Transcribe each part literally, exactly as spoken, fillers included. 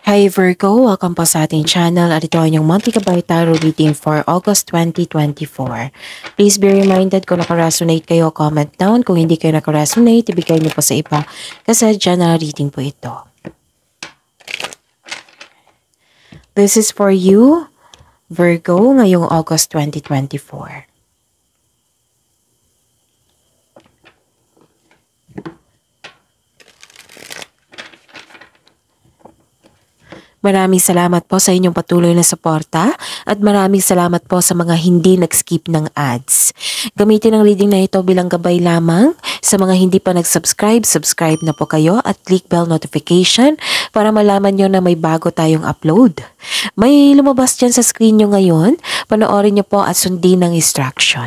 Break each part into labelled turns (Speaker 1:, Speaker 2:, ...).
Speaker 1: Hi Virgo, welcome po sa ating channel at ito ang inyong monthly kabay tarot reading for August twenty twenty-four. Please be reminded kung nakaresonate kayo, comment down. Kung hindi kayo nakaresonate, ibigay niyo po sa iba kasi general reading po ito. This is for you, Virgo, ngayong August twenty twenty-four. Maraming salamat po sa inyong patuloy na suporta at maraming salamat po sa mga hindi nag-skip ng ads. Gamitin ang reading na ito bilang gabay lamang. Sa mga hindi pa nag-subscribe, subscribe na po kayo at click bell notification para malaman nyo na may bago tayong upload. May lumabas dyan sa screen nyo ngayon. Panoorin nyo po at sundin ang instruction.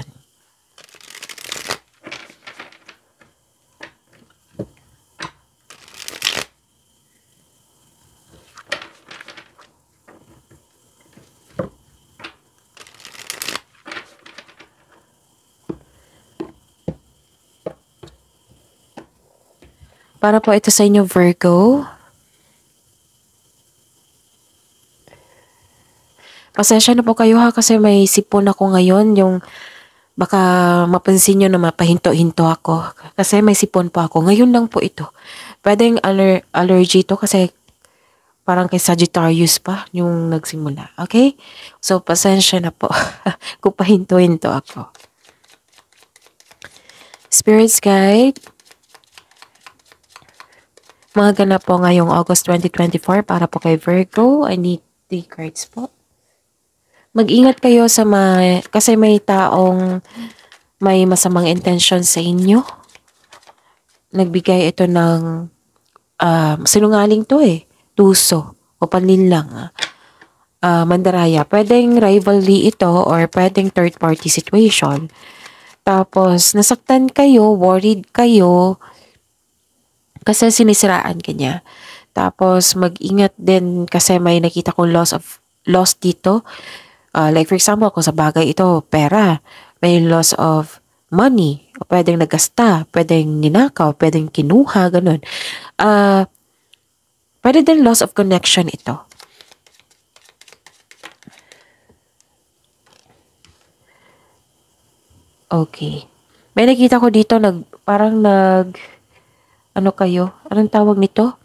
Speaker 1: Para po ito sa inyo, Virgo. Pasensya na po kayo ha kasi may sipon ako ngayon. Yung baka mapansin nyo na mapahinto-hinto ako. Kasi may sipon po ako. Ngayon lang po ito. Pwedeng aller allergy to kasi parang kay Sagittarius pa yung nagsimula. Okay? So, pasensya na po. Kung pahinto-hinto ako. Spirits Guide. Mga ganap po ngayong August twenty twenty-four para po kay Virgo. I need three cards po. Mag-ingat kayo sa may, kasi may taong may masamang intention sa inyo. Nagbigay ito ng uh, sinungaling to eh. Tuso o panlinlang. Uh, mandaraya. Pwedeng rivalry ito or pwedeng third party situation. Tapos nasaktan kayo, worried kayo, kasi sinisiraan ka niya. Tapos, mag-ingat din kasi may nakita kong loss of loss dito. Uh, like for example, kung sa bagay ito, pera. May loss of money. O pwedeng nagasta, pwedeng ninakaw, pwedeng kinuha, ganun. Uh, pwede din loss of connection ito. Okay. May nakita ko dito, nag, parang nag... Ano kayo? Anong tawag nito?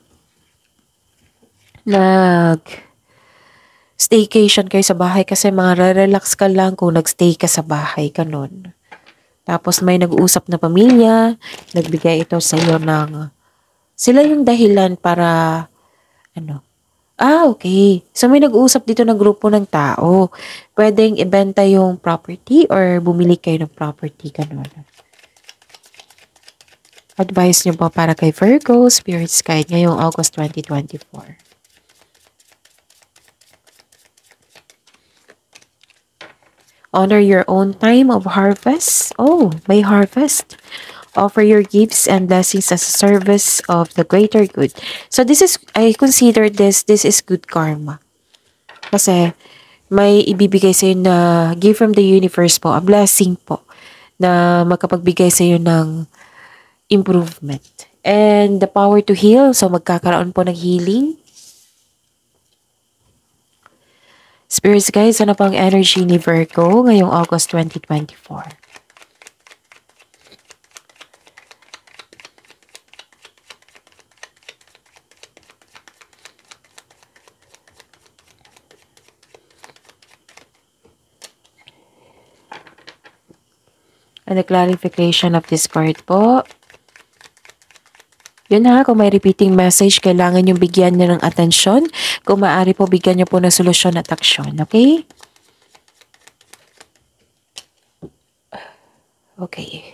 Speaker 1: Nag staycation kayo sa bahay kasi mga relax ka lang kung nagstay ka sa bahay, ganun. Tapos may nag-uusap na pamilya, nagbigay ito sa iyo ng sila yung dahilan para ano? Ah, okay. So may nag-uusap dito ng grupo ng tao. Pwedeng ibenta yung property or bumili kayo ng property, ganun. Advice niyo po para kay Virgo, Spirits Guide ngayong August twenty twenty-four. Honor your own time of harvest. Oh, may harvest. Offer your gifts and blessings as a service of the greater good. So this is, I consider this, this is good karma. Kasi may ibibigay sa iyo na gift from the universe po, a blessing po, na makapagbigay sa iyo ng improvement. And the power to heal. So, magkakaroon po ng healing. Spirits guys, ano pang energy ni Virgo ngayong August twenty twenty-four? And the clarification of this card po. Yun ha, kung may repeating message, kailangan yung bigyan niyo ng atensyon. Kung maaari po, bigyan niyo po ng solusyon at aksyon. Okay? Okay.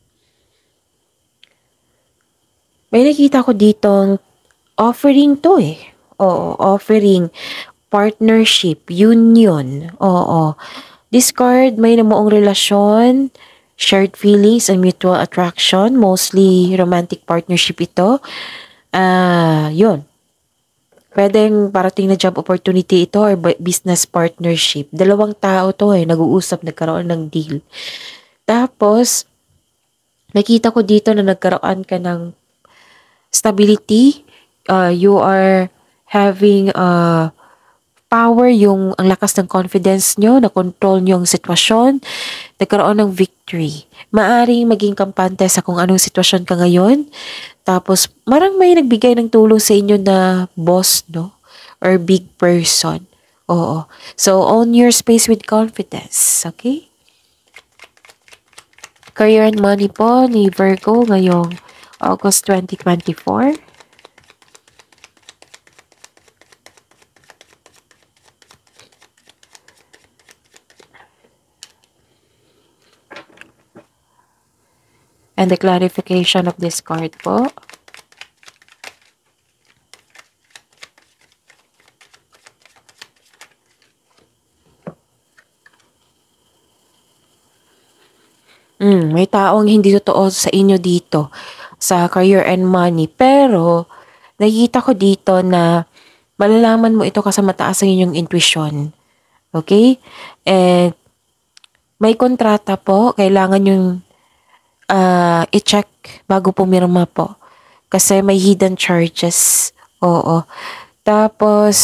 Speaker 1: May nakita ko ditong offering to eh. Oo, offering. Partnership, union. Oo. This card, may namuong relasyon, shared feelings and mutual attraction, mostly romantic partnership ito. Ah, uh, yun. Pwedeng parating na job opportunity ito or business partnership. Dalawang tao to eh, nag-uusap, nagkaroon ng deal. Tapos, nakita ko dito na nagkaroon ka ng stability. Uh, you are having uh, power, yung ang lakas ng confidence nyo, na-control nyo ang sitwasyon, nagkaroon ng victory. Maaring maging kampante sa kung anong sitwasyon ka ngayon. Tapos, marang may nagbigay ng tulong sa inyo na boss, no? Or big person. Oo. So, own your space with confidence. Okay? Career and money po ni Virgo ngayong August twenty twenty-four. And the clarification of this card po. Mm, may taong hindi totoo sa inyo dito sa career and money. Pero, nakikita ko dito na malalaman mo ito kasi mataas ang inyong intuition. Okay? And, may kontrata po. Kailangan yung uh, i-check bago pumirma po. Kasi may hidden charges. Oo. Tapos,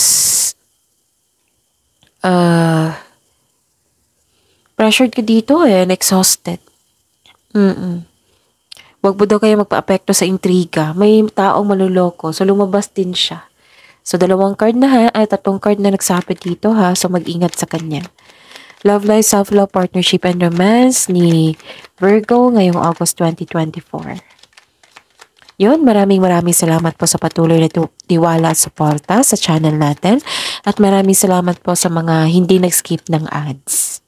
Speaker 1: uh, pressured ka dito eh, and exhausted. Mm-mm. Wag mo daw kayo magpa-apekto sa intriga. May taong maluloko. So, lumabas din siya. So, dalawang card na ha. Ay, tatlong card na nagsapit dito ha. So, mag-ingat sa kanya. Love life, self-love, partnership, and romance ni Virgo ngayong August twenty twenty-four. Yun, maraming maraming salamat po sa patuloy na tiwala at suporta sa channel natin. At maraming salamat po sa mga hindi nag-skip ng ads.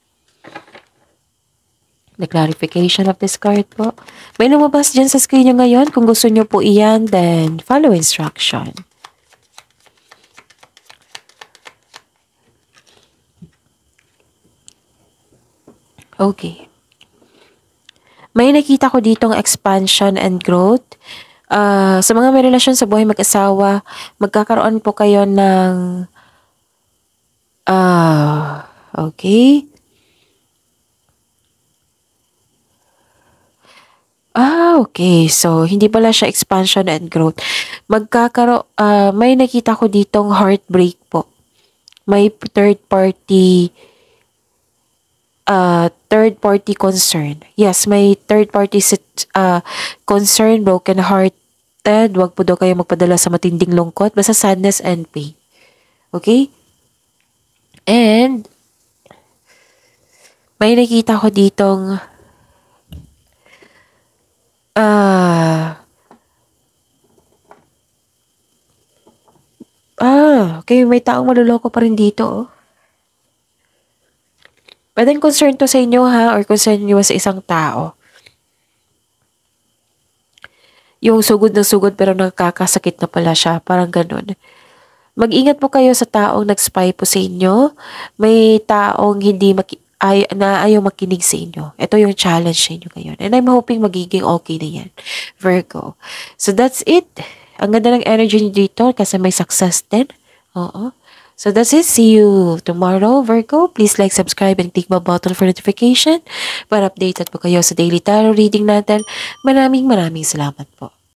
Speaker 1: The clarification of this card po. May lumabas dyan sa screen nyo ngayon. Kung gusto nyo po iyan, then follow instruction. Okay. May nakita ko ditong expansion and growth. Uh, sa mga may relasyon sa buhay mag-asawa, magkakaroon po kayo ng uh, okay. Ah, okay. So, hindi pala siya expansion and growth. Magkakaroon, uh, may nakita ko ditong heartbreak po. May third party, uh, third party concern. Yes, may third party uh, concern, broken hearted. Wag po daw kayo magpadala sa matinding lungkot. Basta sadness and pain. Okay? And, may nakita ko ditong Ah. Ah, okay, may taong maluloko pa rin dito, oh. Pwedeng concern to sa inyo, ha? Or concern nyo sa isang tao. Yung sugod na sugod pero nakakasakit na pala siya. Parang ganun. Mag-ingat po kayo sa taong nag-spy po sa inyo. May taong hindi maki ay, na ayaw makinig sa inyo. Ito yung challenge sa inyo ngayon. And I'm hoping magiging okay na yan, Virgo. So that's it. Ang ganda ng energy niyo dito kasi may success din. Oo. So that's it. See you tomorrow, Virgo. Please like, subscribe, and click the button for notification para updated po kayo sa daily tarot reading natin. Maraming maraming salamat po.